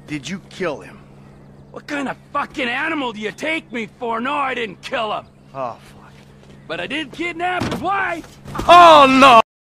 Did you kill him? What kind of fucking animal do you take me for? No, I didn't kill him. Oh, fuck. But I did kidnap his wife. Oh, no!